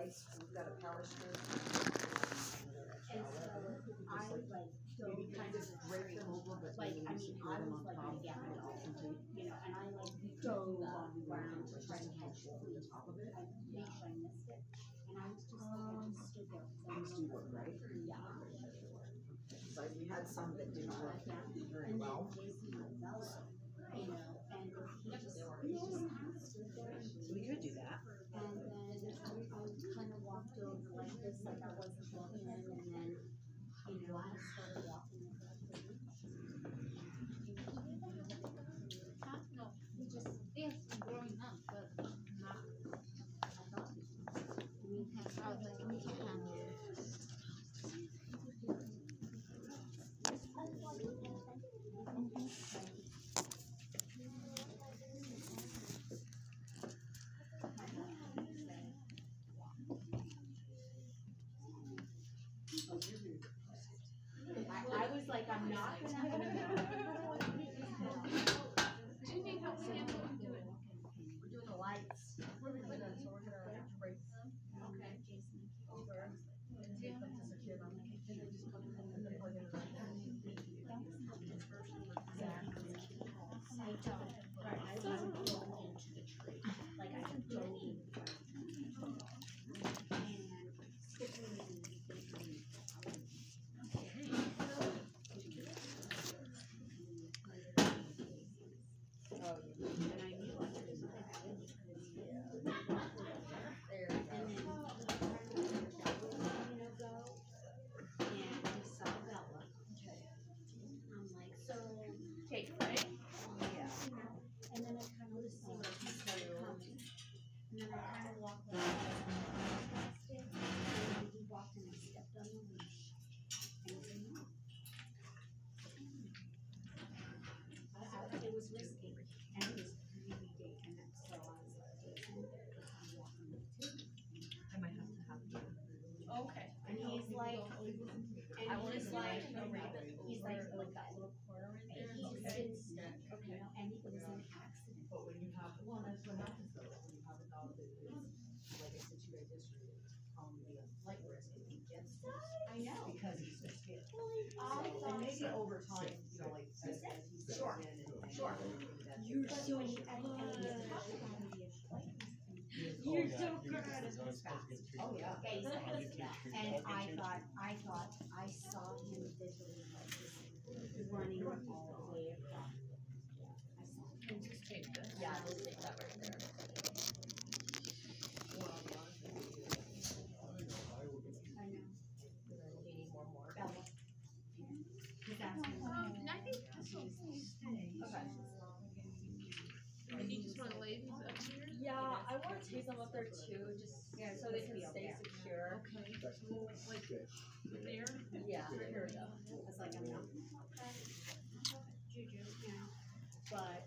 we've got a power screw. And so I like Maybe kind of drape them over, but like maybe I mean secure I them was on like top. gonna get my awesome tape, you know, and I like dove on the ground to try to catch it. Over the top of it. I made sure I missed it, and I was just like I just stood there. These do work, right? Yeah. So we had some that didn't work very And well. then Jason developed, you know, and he just kind of stood there. So we could do that. And then I kind of walked over like this, like I wasn't looking in, and then, you know, I started walking over like this. No, we just, yes, growing up, but not. We can't, I was like, we can't handle it. I was like, I'm not gonna. Do you think how we can do it? We're doing the lights. We're gonna do that, so we're gonna drape them Okay. over and tape them to secure them. And then just put them in the plug in. I don't, but I wasn't going into the tree. Like I could go in and sticking in and I knew I could do that. There. And then go, and I saw Bella. I'm like, so Take, right? Yeah. and then I kind of see what he started coming. And then I kind of walked like past it, and then he walked and I stepped on the leash. And he said, no. It was risky, and it was really big, and that's so I was like, Jason, I'm walking with too. I might have to have you. Okay. And he's like, I he's like, like that little corner in there. He sits, you know, and it was an accident. But when you have, well, that's what happens though, when you have a dog that is, like I said, you guys yesterday, be a flight risk if he gets this. I know. Because he's so scared. I thought And maybe so. over time, you know, like, as he settles Sure. in and. Sure. That You're so, and he's you're so good at it. Oh, yeah. Yeah, he's fast. And I thought, I saw him visually like this, running all the way across. I saw him. just take this. Yeah, just take that right there. I know. You need more. Bella. He's asking. And I think this will stay. Okay. And you just want to lay these up here? Yeah, I want to tape them up there too, just so they can stay secure. Okay. Like there? Yeah, here we go. It's like, I'm not. Juju, yeah. But,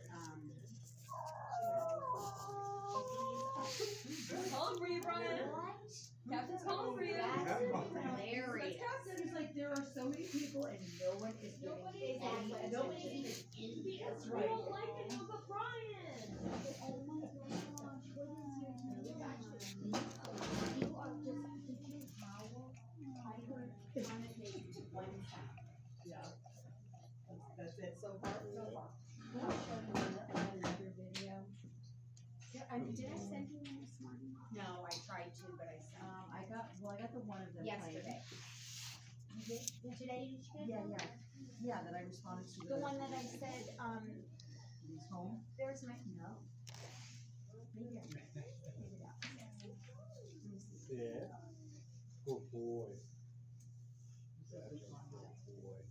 Calling for you, Brian. Captain's calling for you. That's hilarious. Captain's like, there are so many people and no one is giving any attention. Nobody's even in That's We right. don't like it, but Brian. Oh my gosh, what is your name? You are just, did you howl? I heard one of his one sound. Yeah. That's it so far? So far. I'll show you another video. Did I send you one this morning? No, I tried to, but I sent I got the one of them. yesterday. You did? Today you should? Yeah, that I responded to. The one that I said, He's home. there's my, no. Maybe I figured it out. Yeah. Good boy. That's a good boy.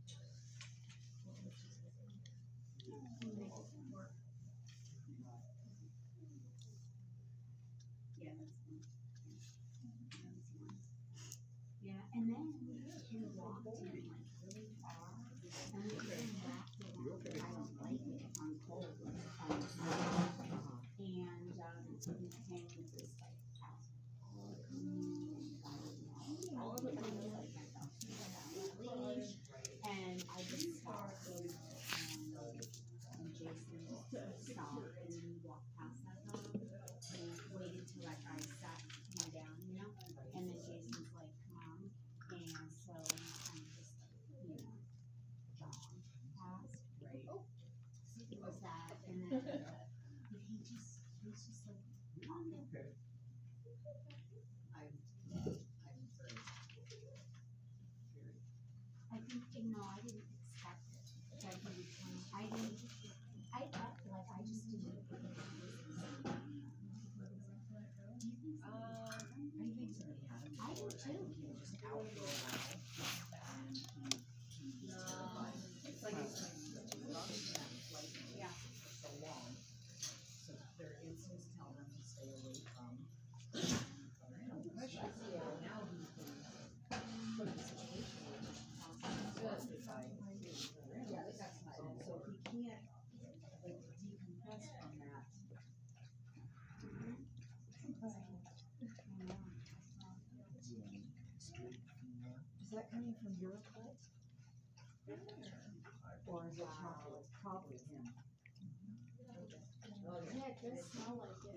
Yeah, that's one. Yeah, and then he walked in like really far, and we came back to I don't like it if I'm cold. And he came with this like all of the things like leash, and I just stopped and Jason stopped and then we walked past that dog and waited till that guy sat him down, you know? Okay. I'm very. I think, I didn't expect it. That he would come. I thought, like, I just didn't think it was. I think so, yeah. I do too. He was just out for a while. It's like it's Yeah. for so long. So their instincts tell them to stay away from. Now he's been put in a situation where he's constantly exhausted by. Yeah, that's not, so he can't, like, decompress from that. Is that coming from your foot? Or is it chocolate? Probably him. Yeah, it does smell like it.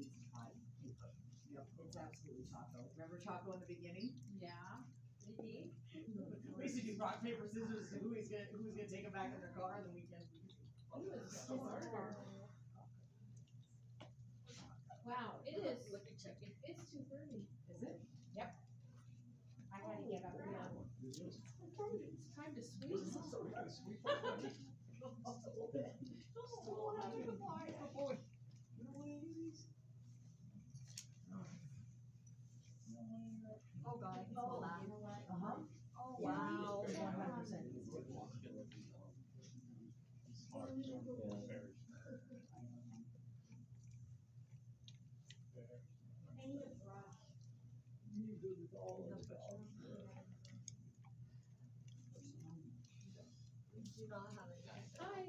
Yep, it's absolutely Choco. Remember Choco in the beginning? Yeah. We used to do rock, paper, scissors, and who's gonna take them back in their car, and then we can. Wow, it is. It's 2:30. Is it? Yep. I had to get up now. It's time to sweep. So we gotta sweep up. Oh, God, I can smell that. You know what? Uh-huh. Oh, Wow. 100%. I need a brush. Do not have it, guys. Hi.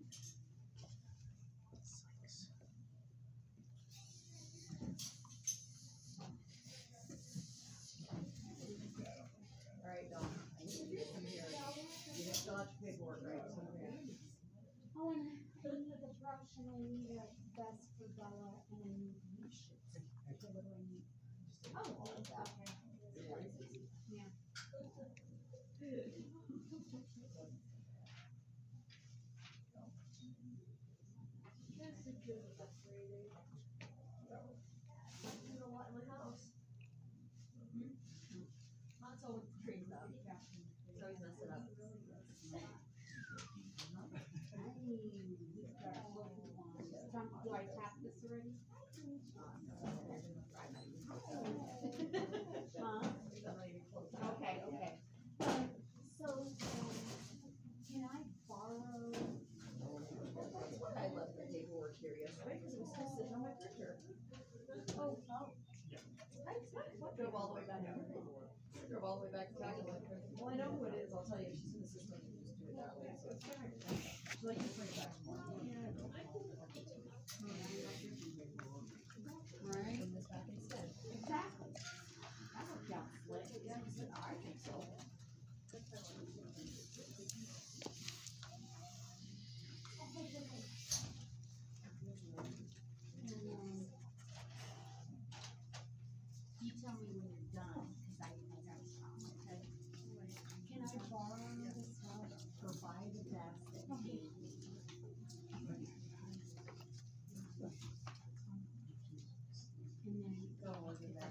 All right, Dawn. I need you to come here. You have got your paperwork, right? So, yeah. Oh, and I need a brush and I need a vest for Bella and I need leash. So what do I need? Oh, okay. Yeah. This is good separated. There's a lot in my house. Not so with trees up. So he's messed it up. Do I tap this already? Huh? Okay, okay. So, can I borrow? That's why I left the paperwork here yesterday, because it was still sitting on my printer. Oh. I drove all the way back out. I drove all the way back to back. Well, I know who it is. I'll tell you. She's in the system. You just do it that way. So it's fine. She's like, just bring it back tomorrow. Right. Bring this back instead. Exactly. That worked out slick. Yeah, I think so. You tell me when you're done, because I got a stop, okay? Can I borrow this stuff or buy the vest that you gave me? And then go over there.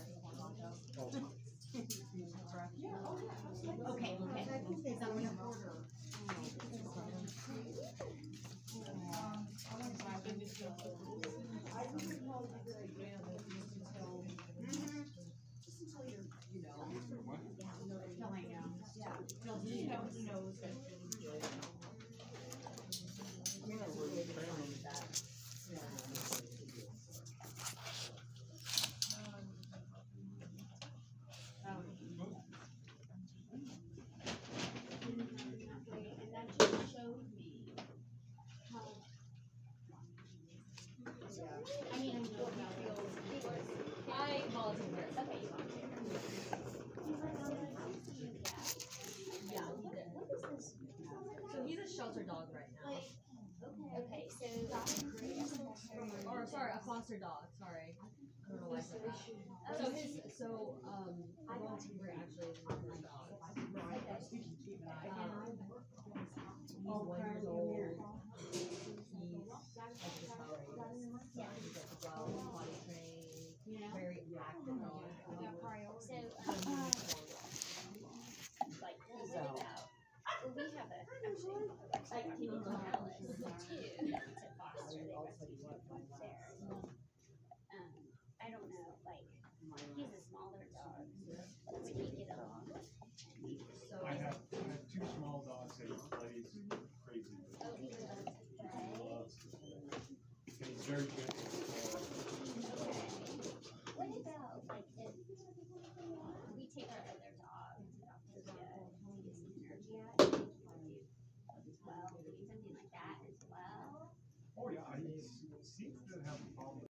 Yeah, oh yeah, absolutely. Okay, okay. I think they got an order. I wouldn't call it a good idea that just until, just until you're, you know, Killing him. yeah, till he knows that he's good. Yeah, we're family. And that just showed me how. I mean, I know how it feels. I volunteer. Okay, you volunteer. Yeah, he did. What is this? So he's a shelter dog right now. Okay, so. Or sorry, a foster dog, sorry. I don't know why I said that. So a volunteer actually is a foster dog. Right, I was thinking keep an eye. He's 1 year old. He's like this power age. So he gets well, potty trained. he was jealous too to foster. They rescued him from there. I don't know, like, he's a smaller dog, so we can't get along. I have two small dogs that he plays crazy with. Oh, he loves to He play. loves to play. And he's very good